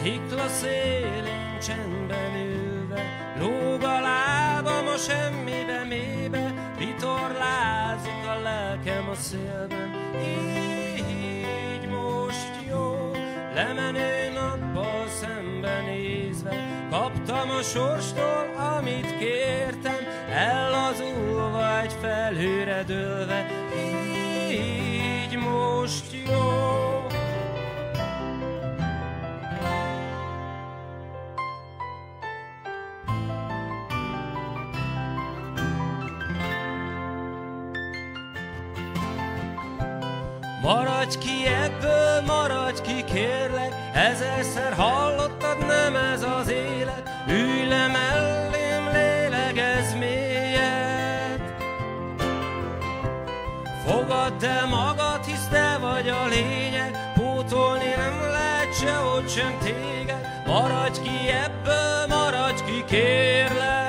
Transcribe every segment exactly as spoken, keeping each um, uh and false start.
szikla szélén csendben ülve, lóg a lábam a semmibe mélybe, vitorlázik a lelkem a szélben. Így most jó, lemenő nappal szembenézve, kaptam a sorstól, amit kértem, ellazulva egy felhőre dőlve. Így most jó. Maradj ki ebből, maradj ki kérlek, ezerszer hallottad, nem ez az élet. Ülj le mellém, lélegezz mélyet. Fogadd el magad, hisz te vagy a lényeg, pótolni nem lehet sehogy sem téged. Maradj ki ebből, maradj ki kérlek.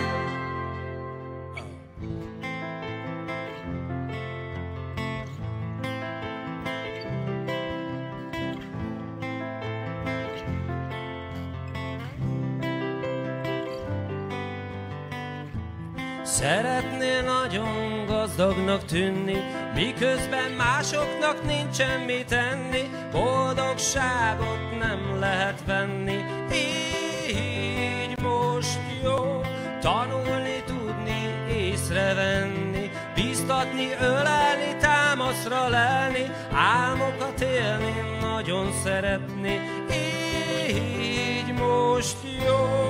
Szeretnél nagyon gazdagnak tűnni, miközben másoknak nincsen mit enni. Boldogságot nem lehet venni. Így most jó, tanulni, tudni, észrevenni, bíztatni, ölelni, támaszra lelni, álmokat élni, nagyon szeretni. Így most jó.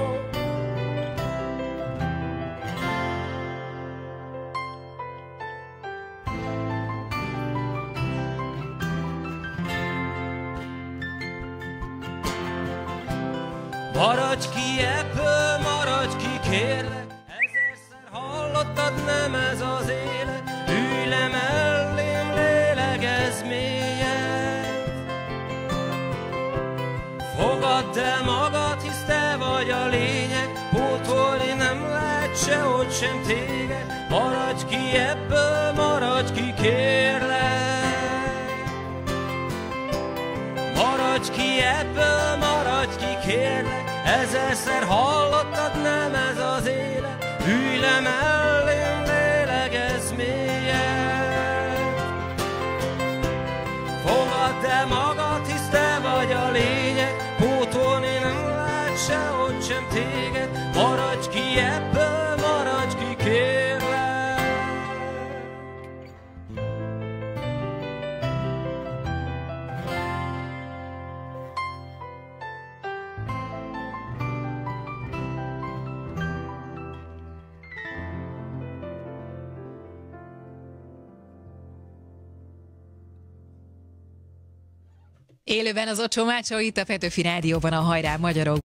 Maradj ki ebből, maradj ki kérlek, ezerszer hallottad, nem ez az élet. Ülj le mellém, lélegezz mélyet. Fogadd el magad, hisz te vagy a lényeg, pótolni nem lehet sehogy sem téged. Maradj ki ebből, maradj ki kérlek. Maradj ki ebből, maradj ki kérlek, ezerszer hallottad, nem ez az élet. Ülj le mellém, lélegezz mélyet. Fogadd el magad, hisz te vagy a lényeg, pótolni nem lehet sehogy sem téged. Maradj ki ebből, maradj ki kérlek. Élőben az Ocsó Mácsó, itt a Petőfi Rádióban, a Hajrá Magyarok.